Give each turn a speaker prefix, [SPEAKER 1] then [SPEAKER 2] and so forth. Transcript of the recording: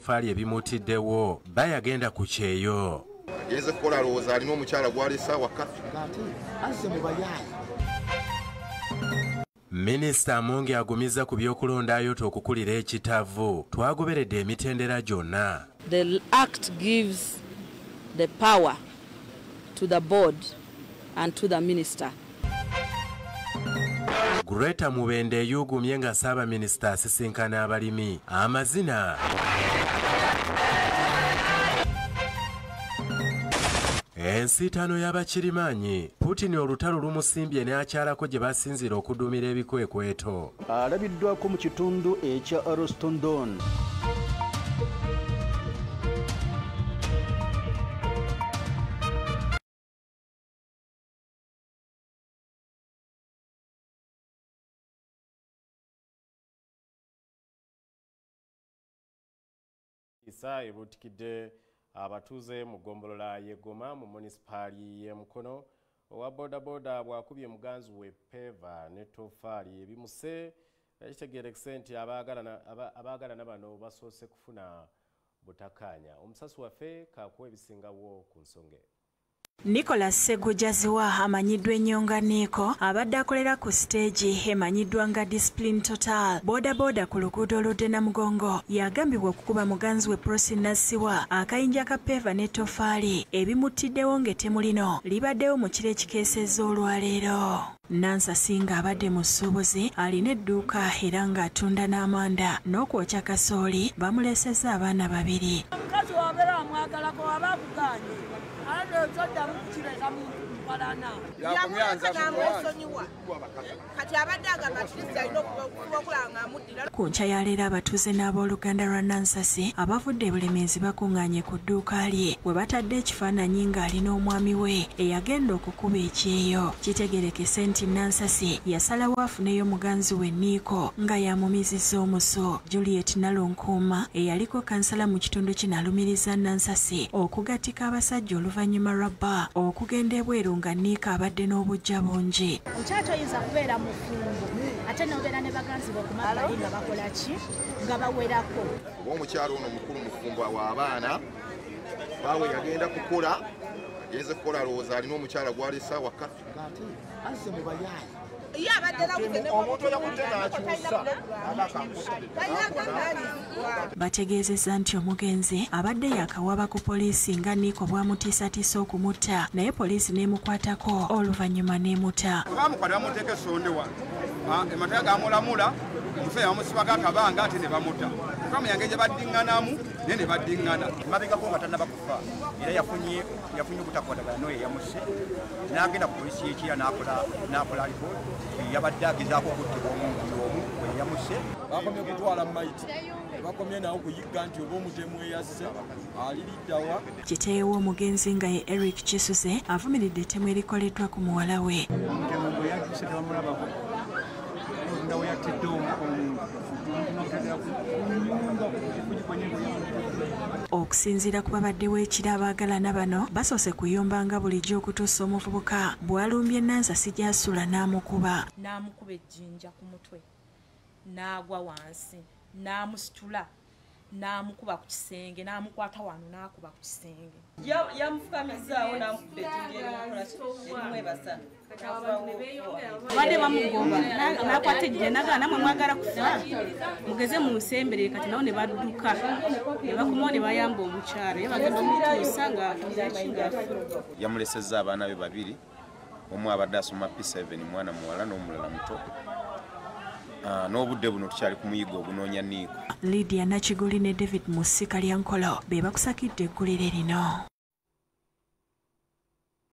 [SPEAKER 1] Fali ebimutiddewo bayagenda ku kyeyo.
[SPEAKER 2] Yeze kola roza alina omukyala gwalesa wakati azze mu bayayi.
[SPEAKER 1] Minisita Amonge agumiza ku by'okulonda ayota okukulira ekitavu. Twagoberedde emitendera gyonna.
[SPEAKER 3] The act gives the power to the board and to the minister.
[SPEAKER 1] Greta Mubende yugumye nga Ssaaba Minisita asisinkana abalimi. Amazina Ensitano y'abakirimaanyi. Putin olutalo lumusimbye ne akyalako gye basinzira okuduumira ebikwekweto.
[SPEAKER 4] Alabiddwako mu kitundu ekya Rostondon.
[SPEAKER 5] Isa ebutikidde abatuuze mu ggombolola y'Egoma mu munisipaali y'e Mukono. Owa bodaboda bwakubye muganzi we PPEEVA ne toffaali EMUSSE ekitegeerekese nti abaagalana bano basoose kufuna butakkaanya. Omusasi waffe kaakuwa ebisingawo ku nsonga.
[SPEAKER 6] Nicholas Segujaziwa amanyiddwa ennyo nga Nico abadde akolera ku stage emanyiddwa nga Discipline Total bodaboda ku luguudo oludde Namugongo yagambibwa okukuba muganzi we Prosi Nassiwa akayinja ka PPEEVA ne toffaali ebimutiddewo ng'ettemu lino libaddewo mu kiro ekikeesezza olwaleero. Nansa Singa abadde mu ssuubuzi alina edduuka era ng'atunda n'amanda n'okwokya kasooli bamulesezza abaana babiri.
[SPEAKER 7] Omukazi wabeera amwagalako aba akuganye alododda mukireka mpalana kati abadde agamba ati alina okubakulanga amuddira. Ku nkya ya leero abatuuze n'abooluganda lwa Nansasi abavudde Bulemeezi bakuŋŋaanye ku dduuka lye we batadde ekifaananyi ng'alina omwami we eyagenda okukuba ekyeyo. Kitegeerekese nti Nansasi yasalawo afuneyo muganzi we Nico nga yamumizizza omuso. Juliet Nalonkuuma eyaliko kansala mu kitundu kino alumiriza Nansasi okugatika abasajja oluvannyuma lwa bba okugenda ebweru nga Nico abadde n'obujja bungi.
[SPEAKER 8] Omukyala oyinza kubeera mu fumbo ate n'obeera ne baganzi be okumabbali nga bakola ki nga bawerako.
[SPEAKER 2] Omukyala ono mukulu mu fumbo w'abaana baawe yagenda kukola yeze kukola lowooza alina omukyala gwalesa wakati azze mu bayayi.
[SPEAKER 6] Bategeezezza nti omugenzi abadde yakawaba ku poliisi nga Nico bwamutiisatiisa okumutta naye poliisi n'emukwatako oluvannyuma n'emuta.
[SPEAKER 9] Bamukwata bamuteeka essondewa emateeka gamulamula omusajja bamusibako akabanga ate ne bamuta. Mukamu yange gye baddiŋŋanamu naye ne baddiŋŋana mabegako nga tannaba kufa era yafunye obutakwatagana n'oyo EMUSSE n'agenda ku poliisi y'ekira n'akola alipooti yabadde agezaako okuttibwa omuntu omu we EMUSSE.
[SPEAKER 10] Bakomye kutwala mayiti bakomye nawo kuyigga nti oba omutemu eyazze aliriddawa.
[SPEAKER 6] Kiteewo omugenzi nga ye Eric Kisuze avumiridde ettemu erikoleddwa ku muwala we.
[SPEAKER 11] Omutemu bwe yakyuse tebamulabako nga we yattidde
[SPEAKER 6] okusinziira ku babaddewo ekiro abaagalana bano basoose kuyomba nga bulijjo okutuusa omuvubuka bw'alumbye Nansasi gy'asula n'amukuba
[SPEAKER 8] ejjinja ku mutwe n'agwa wansi n'amusitula n'amukuba ku kisenge n'amukwata wano n'akuba ku kisenge
[SPEAKER 12] yamufukamizzaawo n'amukuba ejjinja erimwebasa
[SPEAKER 8] badde bamugomba n'akwata ejjinja n'agala namwe mwagala kufa mugeze mu nsemberere kati nabo ne badduka ne bakomawo ne bayamba omukyala ye bagenda omutuusa ng'akingafu.
[SPEAKER 13] Yamulesezza abaana be babiri omu abadde asoma P7 mwana muwala n'omulala muto. N'obudde buno tukyali ku muyigo ogunoonya Nico.
[SPEAKER 6] Lydia Nakiguli ne David Musikalyankolo be bakusakidde eggulire lino.